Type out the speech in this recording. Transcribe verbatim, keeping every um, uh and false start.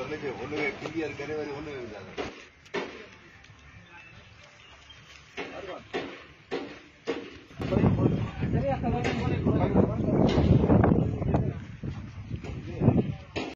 हुनखे हुनखे क्लियर करे वरी हुन में विझंदा चलिए